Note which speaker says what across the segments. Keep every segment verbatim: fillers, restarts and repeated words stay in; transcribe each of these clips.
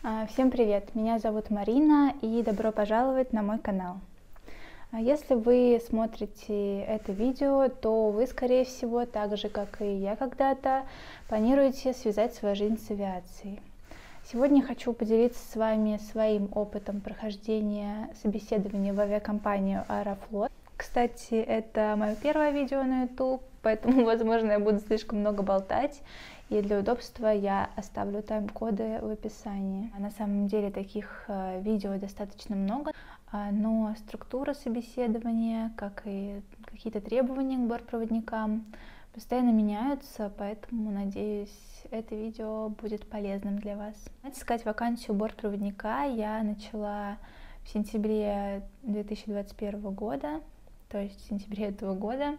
Speaker 1: Всем привет! Меня зовут Марина, и добро пожаловать на мой канал. Если вы смотрите это видео, то вы, скорее всего, так же, как и я когда-то, планируете связать свою жизнь с авиацией. Сегодня хочу поделиться с вами своим опытом прохождения собеседования в авиакомпанию Аэрофлот. Кстати, это мое первое видео на YouTube, поэтому, возможно, я буду слишком много болтать. И для удобства я оставлю тайм-коды в описании. На самом деле таких э, видео достаточно много, э, но структура собеседования, как и какие-то требования к бортпроводникам постоянно меняются, поэтому, надеюсь, это видео будет полезным для вас. Искать вакансию бортпроводника я начала в сентябре две тысячи двадцать первого года, то есть в сентябре этого года.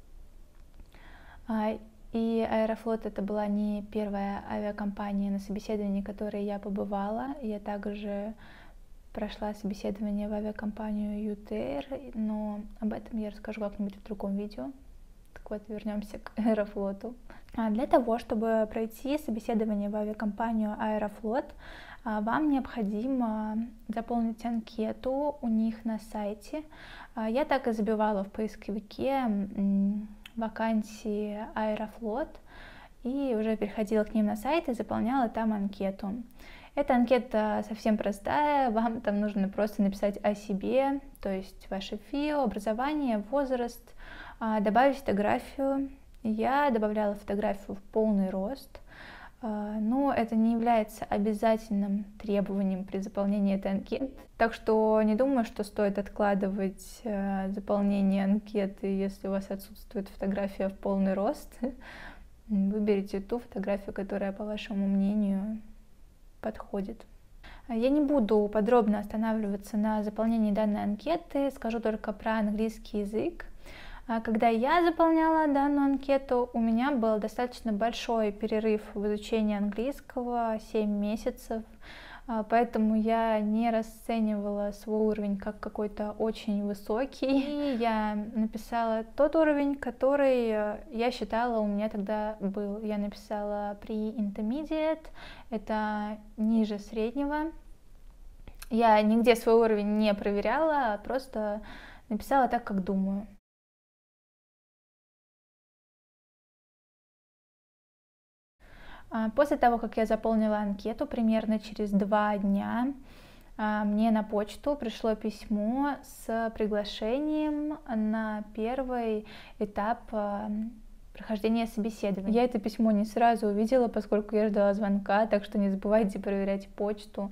Speaker 1: И Аэрофлот это была не первая авиакомпания, на собеседовании которой я побывала. Я также прошла собеседование в авиакомпанию ю ти эр, но об этом я расскажу как-нибудь в другом видео. Так вот, вернемся к Аэрофлоту. А для того, чтобы пройти собеседование в авиакомпанию Аэрофлот, вам необходимо заполнить анкету у них на сайте. Я так и забивала в поисковике вакансии Аэрофлот и уже переходила к ним на сайт и заполняла там анкету. Эта анкета совсем простая, вам там нужно просто написать о себе, то есть ваше ФИО, образование, возраст, добавить фотографию. Я добавляла фотографию в полный рост, но это не является обязательным требованием при заполнении этой анкеты. Так что не думаю, что стоит откладывать заполнение анкеты, если у вас отсутствует фотография в полный рост. Выберите ту фотографию, которая, по вашему мнению, подходит. Я не буду подробно останавливаться на заполнении данной анкеты, скажу только про английский язык. Когда я заполняла данную анкету, у меня был достаточно большой перерыв в изучении английского, семь месяцев, поэтому я не расценивала свой уровень как какой-то очень высокий. И я написала тот уровень, который я считала у меня тогда был. Я написала pre-intermediate, это ниже среднего. Я нигде свой уровень не проверяла, просто написала так, как думаю. После того, как я заполнила анкету, примерно через два дня мне на почту пришло письмо с приглашением на первый этап прохождения собеседования. Я это письмо не сразу увидела, поскольку я ждала звонка, так что не забывайте проверять почту.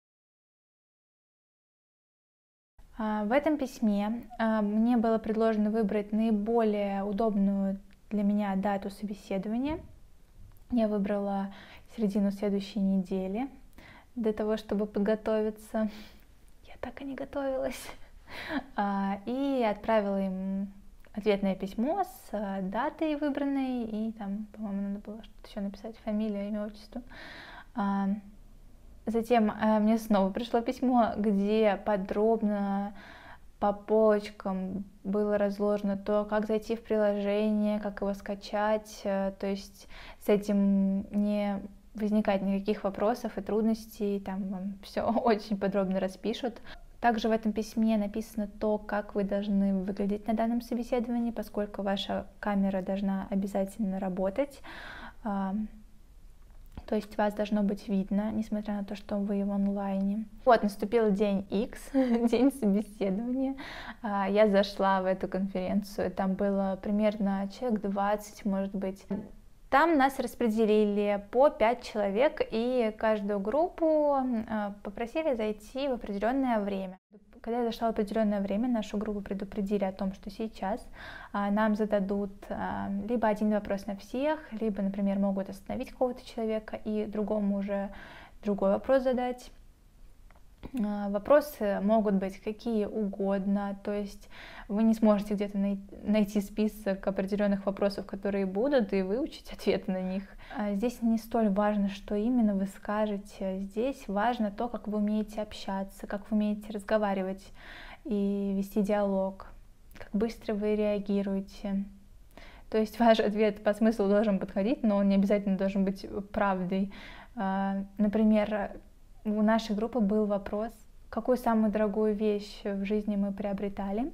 Speaker 1: В этом письме мне было предложено выбрать наиболее удобную для меня дату собеседования. Я выбрала середину следующей недели для того, чтобы подготовиться. Я так и не готовилась. И отправила им ответное письмо с датой выбранной, и там, по-моему, надо было что-то еще написать, фамилия, имя, отчество. Затем мне снова пришло письмо, где подробно по полочкам было разложено то, как зайти в приложение, как его скачать, то есть с этим не возникает никаких вопросов и трудностей, там вам все очень подробно распишут. Также в этом письме написано то, как вы должны выглядеть на данном собеседовании, поскольку ваша камера должна обязательно работать. То есть вас должно быть видно, несмотря на то, что вы в онлайне. Вот, наступил день X, день собеседования. Я зашла в эту конференцию, там было примерно человек двадцать, может быть. Там нас распределили по пять человек, и каждую группу попросили зайти в определенное время. Когда я зашла в определенное время, нашу группу предупредили о том, что сейчас нам зададут либо один вопрос на всех, либо, например, могут остановить какого-то человека и другому уже другой вопрос задать. Вопросы могут быть какие угодно, то есть вы не сможете где-то найти список определенных вопросов, которые будут, и выучить ответы на них. Здесь не столь важно, что именно вы скажете, здесь важно то, как вы умеете общаться, как вы умеете разговаривать и вести диалог, как быстро вы реагируете. То есть ваш ответ по смыслу должен подходить, но он не обязательно должен быть правдой. Например, у нашей группы был вопрос, какую самую дорогую вещь в жизни мы приобретали.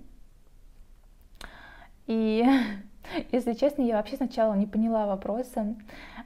Speaker 1: И, если честно, я вообще сначала не поняла вопроса,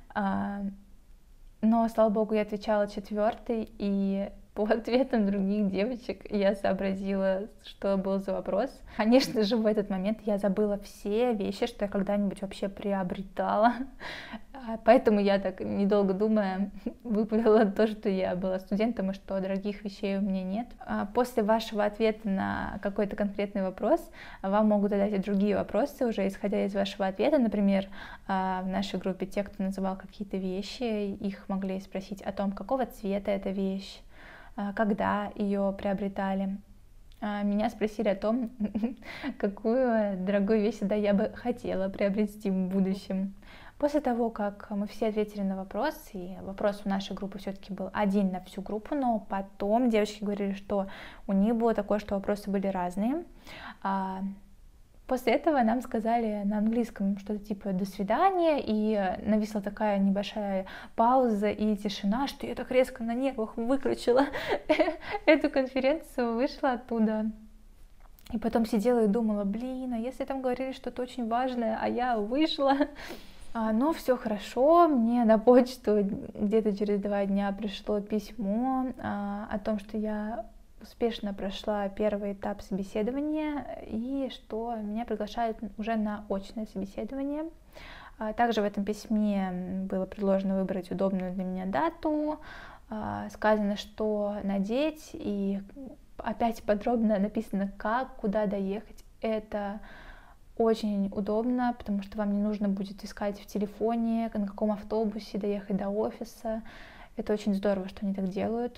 Speaker 1: но, слава богу, я отвечала четвертый, и по ответам других девочек я сообразила, что был за вопрос. Конечно же, в этот момент я забыла все вещи, что я когда-нибудь вообще приобретала. Поэтому я так, недолго думая, выпалила то, что я была студентом и что дорогих вещей у меня нет. После вашего ответа на какой-то конкретный вопрос вам могут задать и другие вопросы, уже исходя из вашего ответа. Например, в нашей группе те, кто называл какие-то вещи, их могли спросить о том, какого цвета эта вещь, когда ее приобретали. Меня спросили о том, какую дорогую вещь да, я бы хотела приобрести в будущем. После того, как мы все ответили на вопрос, и вопрос у нашей группы все-таки был один на всю группу, но потом девочки говорили, что у них было такое, что вопросы были разные. После этого нам сказали на английском что-то типа «до свидания», и нависла такая небольшая пауза и тишина, что я так резко на нервах выключила эту конференцию, вышла оттуда. И потом сидела и думала, блин, а если там говорили что-то очень важное, а я вышла. Но все хорошо, мне на почту где-то через два дня пришло письмо о том, что я успешно прошла первый этап собеседования и что меня приглашают уже на очное собеседование. Также в этом письме было предложено выбрать удобную для меня дату, сказано, что надеть, и опять подробно написано, как, куда доехать. Это очень удобно, потому что вам не нужно будет искать в телефоне, на каком автобусе доехать до офиса. Это очень здорово, что они так делают.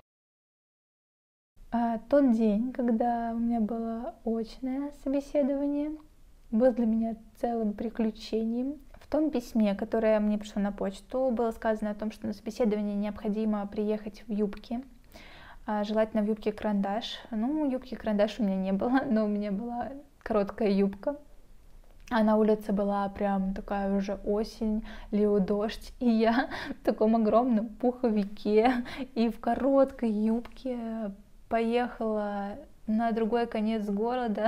Speaker 1: А тот день, когда у меня было очное собеседование, был для меня целым приключением. В том письме, которое мне пришло на почту, было сказано о том, что на собеседование необходимо приехать в юбке, желательно в юбке карандаш. Ну, юбки карандаш у меня не было, но у меня была короткая юбка. А на улице была прям такая уже осень, лил дождь, и я в таком огромном пуховике и в короткой юбке поехала на другой конец города,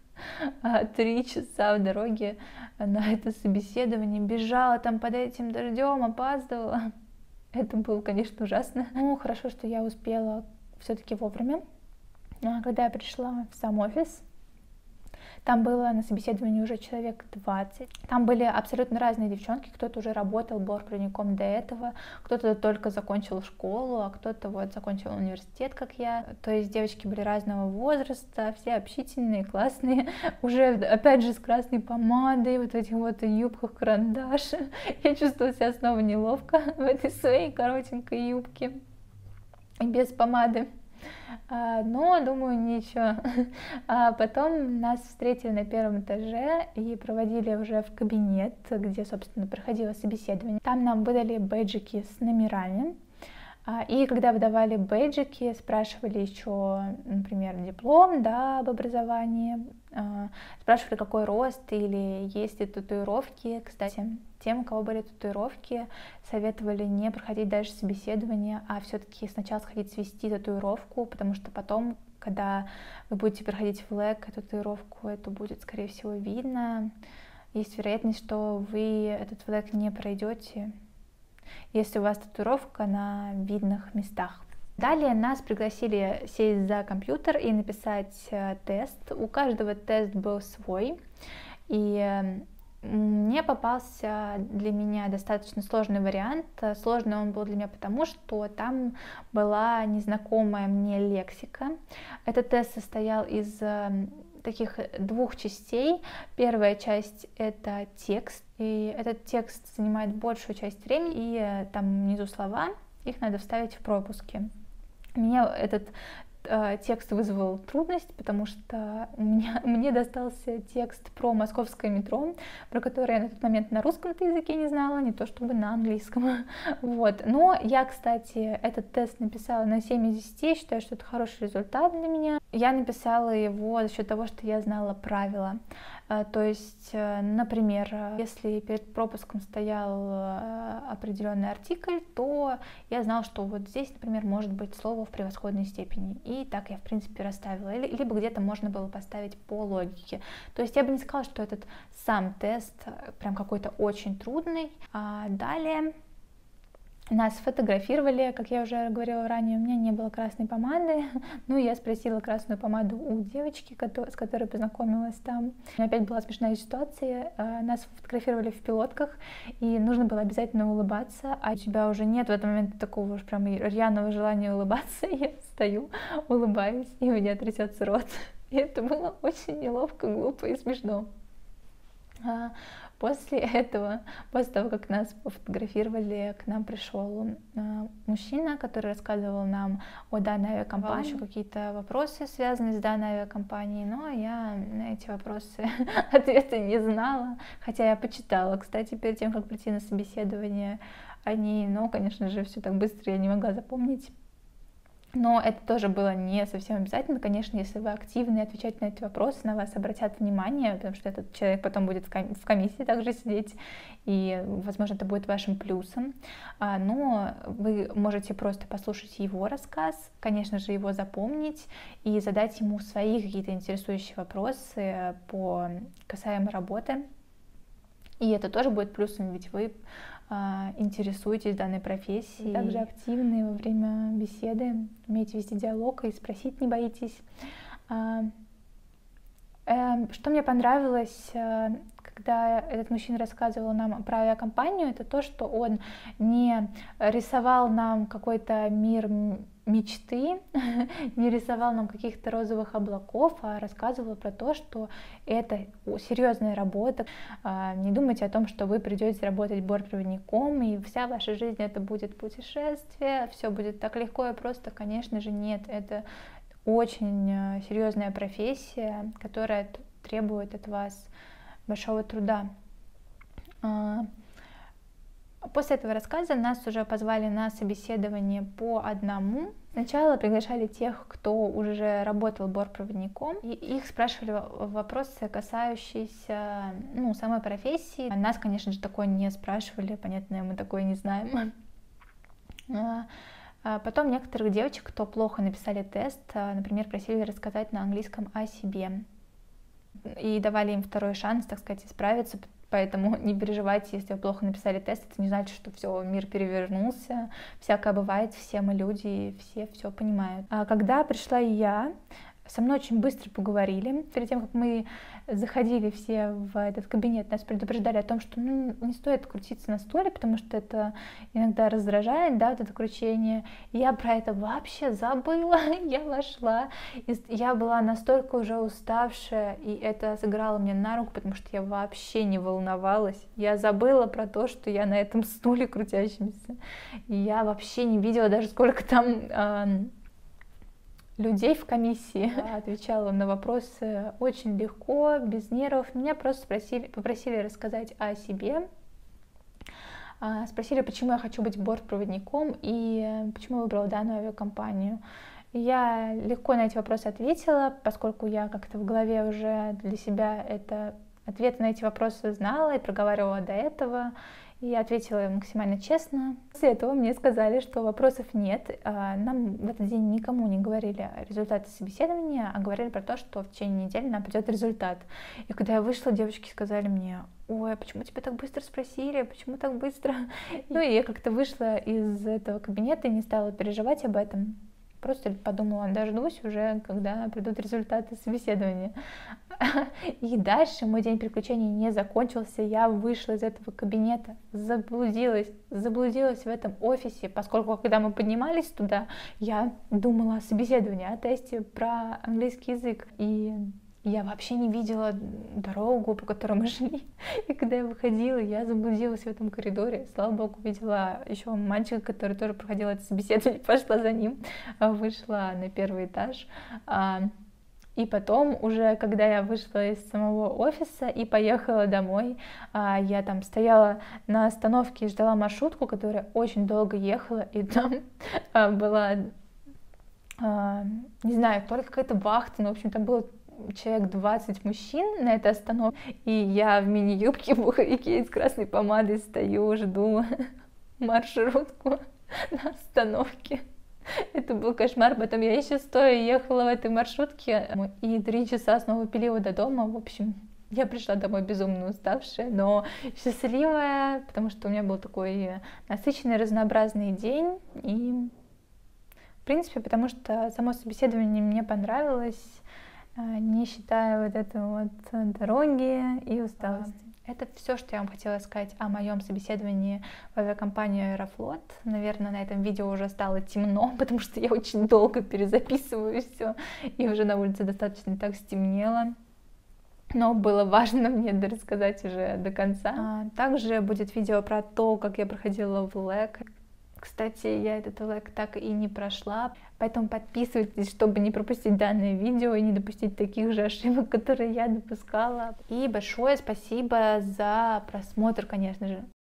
Speaker 1: три часа в дороге на это собеседование, бежала там под этим дождем, опаздывала. Это было, конечно, ужасно. Ну, хорошо, что я успела все-таки вовремя. Когда я пришла в сам офис, там было на собеседовании уже человек двадцать. Там были абсолютно разные девчонки. Кто-то уже работал бортпроводником до этого, кто-то только закончил школу, а кто-то вот закончил университет, как я. То есть девочки были разного возраста, все общительные, классные. Уже, опять же, с красной помадой, вот в этих вот юбках карандаш. Я чувствовала себя снова неловко в этой своей коротенькой юбке и без помады. Но, думаю, ничего. А потом нас встретили на первом этаже и проводили уже в кабинет, где, собственно, проходило собеседование. Там нам выдали бейджики с номерами. И когда выдавали бейджики, спрашивали еще, например, диплом, да, об образовании, спрашивали, какой рост или есть ли татуировки. Кстати, тем, у кого были татуировки, советовали не проходить дальше собеседование, а все-таки сначала сходить свести татуировку, потому что потом, когда вы будете проходить в лэг татуировку, это будет, скорее всего, видно. Есть вероятность, что вы этот лэг не пройдете, если у вас татуировка на видных местах. Далее нас пригласили сесть за компьютер и написать тест. У каждого тест был свой, и мне попался для меня достаточно сложный вариант. Сложный он был для меня потому, что там была незнакомая мне лексика. Этот тест состоял из таких двух частей. Первая часть — это текст, и этот текст занимает большую часть времени, и там внизу слова, их надо вставить в пропуски. Мне этот Текст вызвал трудность, потому что у меня, мне достался текст про московское метро, про которое я на тот момент на русском-то языке не знала, не то чтобы на английском. Вот. Но я, кстати, этот тест написала на семь из десяти, считаю, что это хороший результат для меня. Я написала его за счет того, что я знала правила. То есть, например, если перед пропуском стоял определенный артикль, то я знала, что вот здесь, например, может быть слово в превосходной степени. И так я, в принципе, расставила. Либо где-то можно было поставить по логике. То есть я бы не сказала, что этот сам тест прям какой-то очень трудный. А далее нас фотографировали, как я уже говорила ранее, у меня не было красной помады, ну, я спросила красную помаду у девочки, с которой познакомилась там. У меня опять была смешная ситуация, нас фотографировали в пилотках, и нужно было обязательно улыбаться, а у тебя уже нет в этот момент такого уж прям рьяного желания улыбаться, я стою, улыбаюсь, и у меня трясется рот, и это было очень неловко, глупо и смешно. После этого, после того, как нас пофотографировали, к нам пришел э, мужчина, который рассказывал нам о данной авиакомпании, еще какие-то вопросы, связанные с данной авиакомпанией, но я на эти вопросы ответа не знала, хотя я почитала, кстати, перед тем, как прийти на собеседование о ней, но, конечно же, все так быстро я не могла запомнить. Но это тоже было не совсем обязательно, конечно, если вы активны и отвечаете на эти вопросы, на вас обратят внимание, потому что этот человек потом будет в комиссии также сидеть, и, возможно, это будет вашим плюсом. Но вы можете просто послушать его рассказ, конечно же, его запомнить и задать ему свои какие-то интересующие вопросы по касаемо работы. И это тоже будет плюсом, ведь вы интересуетесь данной профессией, также активны во время беседы, умеете вести диалог и спросить не боитесь. Что мне понравилось, когда этот мужчина рассказывал нам про авиакомпанию, это то, что он не рисовал нам какой-то мир мечты, не рисовал нам каких-то розовых облаков, а рассказывал про то, что это серьезная работа. Не думайте о том, что вы придете работать бортпроводником, и вся ваша жизнь это будет путешествие, все будет так легко и просто. Конечно же, нет, это очень серьезная профессия, которая требует от вас большого труда. После этого рассказа нас уже позвали на собеседование по одному. Сначала приглашали тех, кто уже работал бортпроводником, и их спрашивали вопросы, касающиеся ну, самой профессии. Нас, конечно же, такое не спрашивали, понятно, мы такое не знаем. Потом некоторых девочек, кто плохо написали тест, например, просили рассказать на английском о себе. И давали им второй шанс, так сказать, исправиться. Поэтому не переживайте, если вы плохо написали тест, это не значит, что все, мир перевернулся, всякое бывает, все мы люди, и все все понимают. А когда пришла и я, со мной очень быстро поговорили. Перед тем, как мы заходили все в этот кабинет, нас предупреждали о том, что ну, не стоит крутиться на стуле, потому что это иногда раздражает, да, вот это кручение. И я про это вообще забыла. Я вошла, и я была настолько уже уставшая, и это сыграло мне на руку, потому что я вообще не волновалась. Я забыла про то, что я на этом стуле крутящемся. И я вообще не видела даже, сколько там... Э, людей в комиссии. Я отвечала на вопросы очень легко, без нервов. Меня просто спросили, попросили рассказать о себе. Спросили, почему я хочу быть бортпроводником и почему выбрала данную авиакомпанию. Я легко на эти вопросы ответила, поскольку я как-то в голове уже для себя это, ответы на эти вопросы знала и проговаривала до этого. И я ответила максимально честно. После этого мне сказали, что вопросов нет. Нам в этот день никому не говорили результаты собеседования, а говорили про то, что в течение недели нам придет результат. И когда я вышла, девочки сказали мне: ой, а почему тебя так быстро спросили, почему так быстро? Ну и я как-то вышла из этого кабинета и не стала переживать об этом. Просто подумала, дождусь уже, когда придут результаты собеседования. И дальше мой день приключений не закончился. Я вышла из этого кабинета, заблудилась, заблудилась в этом офисе, поскольку, когда мы поднимались туда, я думала о собеседовании, о тесте про английский язык. И Я вообще не видела дорогу, по которой мы шли. И когда я выходила, я заблудилась в этом коридоре. Слава богу, видела еще мальчика, который тоже проходил это собеседование, пошла за ним, вышла на первый этаж. И потом, уже когда я вышла из самого офиса и поехала домой, я там стояла на остановке и ждала маршрутку, которая очень долго ехала, и там была, не знаю, то ли какая-то вахта, но, в общем, там было человек двадцать мужчин на этой остановке, и я в мини-юбке, в пуховике и с красной помадой стою, жду маршрутку на остановке. Это был кошмар. Потом я еще стоя ехала в этой маршрутке, и три часа снова пили его до дома. В общем, я пришла домой безумно уставшая, но счастливая, потому что у меня был такой насыщенный, разнообразный день. И, в принципе, потому что само собеседование мне понравилось, не считая вот этой вот дороги и усталости. Это все, что я вам хотела сказать о моем собеседовании в авиакомпанию Аэрофлот. Наверное, на этом видео уже стало темно, потому что я очень долго перезаписываю все, и уже на улице достаточно так стемнело. Но было важно мне рассказать уже до конца. Также будет видео про то, как я проходила в ЛЭК. Кстати, я этот ЛЭК так и не прошла, поэтому подписывайтесь, чтобы не пропустить данное видео и не допустить таких же ошибок, которые я допускала. И большое спасибо за просмотр, конечно же.